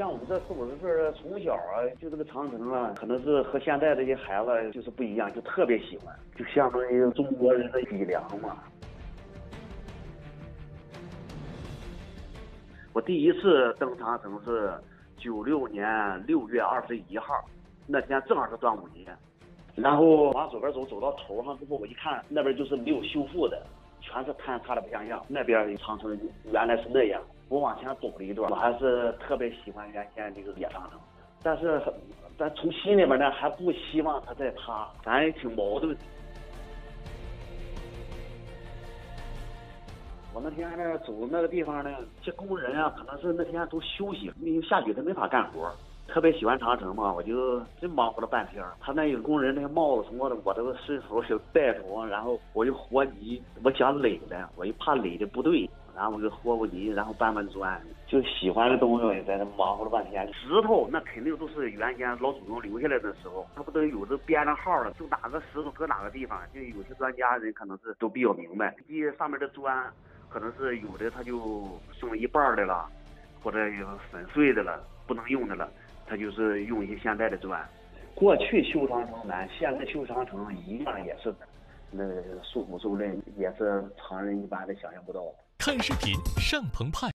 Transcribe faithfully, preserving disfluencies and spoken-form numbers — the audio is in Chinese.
像我们这四五十岁从小啊，就这个长城啊，可能是和现在这些孩子就是不一样，就特别喜欢，就相当于中国人的脊梁嘛。我第一次登长城是九六年六月二十一号，那天正好是端午节。然后往左边走，走到头上之后，我一看那边就是没有修复的，全是坍塌的不像样。那边长城原来是那样。我往前走了一段，我还是特别喜欢原先这个野长城，但是但从心里面呢还不希望它再塌，咱也挺矛盾。我那天呢走那个地方呢，这工人啊可能是那天都休息，因为下雨他没法干活。特别喜欢长城嘛，我就真忙活了半天。他那有工人那个帽子什么的，我都伸手就戴上，然后我就和泥，我想垒的，我就怕垒的不对，然后我就和和泥，然后搬搬砖，就喜欢的东西在那忙活了半天。石头那肯定都是原先老祖宗留下来的时候，他不都有这编上号了，就哪个石头搁哪个地方，就有些专家人可能是都比较明白。这上面的砖，可能是有的他就剩一半的了，或者有粉碎的了，不能用的了。他就是用一些现代的砖，过去修长城难，现在修长城一样也是，那束手受累，也是常人一般的想象不到。 看视频上澎湃。